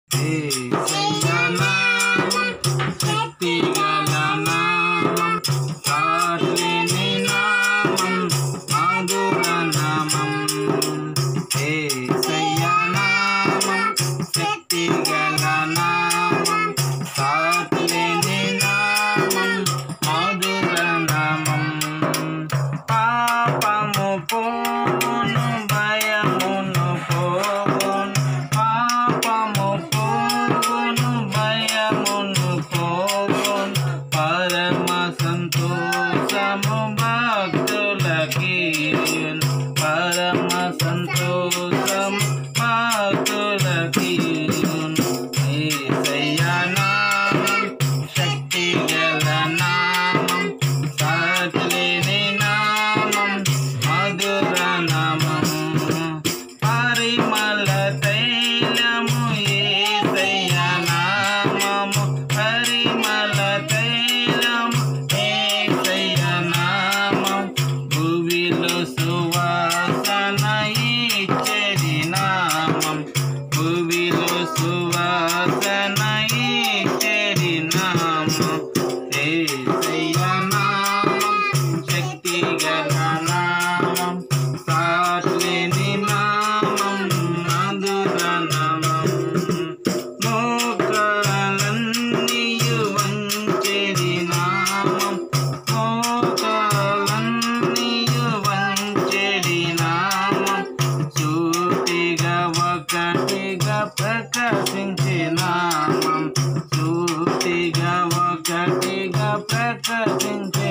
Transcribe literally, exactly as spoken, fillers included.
యేసయ్య నామం శక్తిగల నామం, సాటిలేని నామం, మధుర నామం. యేసయ్య నామం శక్తిగల నామం, సాటిలేని నామం, మధుర నామం. పాపము పోవును, భయమును పోవును, పాపము పోవును, భయమును పోవును, పరమ సంతోషము భక్తులకీయును, పరమ సంతోషము భక్తులకీయును. యేసయ్య నామం శక్తిగల నామం, సాటిలేని నామం, మధుర నామం. పరిమళ తైలము యేసయ్య నామము, పరిమళ తైలము యేసయ్య నామం, భువిలో సువాసన ఇచ్చెడి నామం, భువిలో సువాసన ఇచ్చెడి నామం. యేసయ్య నామం శక్తిగల నామం, సాటిలేని నామం, మధుర నామం. మోకాళ్ళన్నీయు వంచెడి నామం, మోకాళ్ళన్నీయు వంచెడి నామం, సూటిగా ఒకటిగా ప్రకాశించే నామం, సూటిగా ఒకటిగా ప్రకాశించే